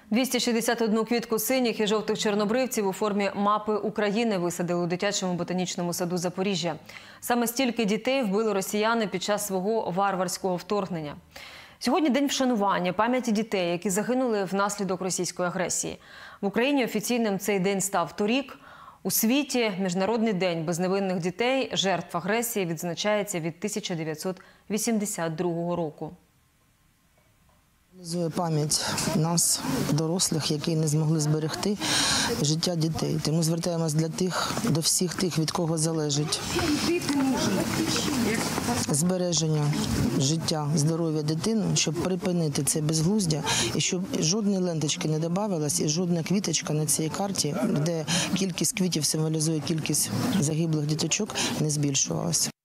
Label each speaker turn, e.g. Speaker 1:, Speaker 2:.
Speaker 1: 261 квітку синіх і жовтих чорнобривців у формі мапи України висадили у дитячому ботанічному саду Запоріжжя. Саме стільки дітей вбили росіяни під час свого варварського вторгнення. Сьогодні день вшанування пам'яті дітей, які загинули внаслідок російської агресії. В Україні офіційним цей день став торік. У світі Міжнародний день безневинних дітей, жертв агресії, відзначається від 1982 року.
Speaker 2: Пам'ять нас, дорослих, які не змогли зберегти життя дітей. Тому звертаємось до всіх тих, від кого залежить збереження життя, здоров'я дитини, щоб припинити це безглуздя і щоб жодної ленточки не додавалось і жодна квіточка на цій карті, де кількість квітів символізує кількість загиблих діточок, не збільшувалася.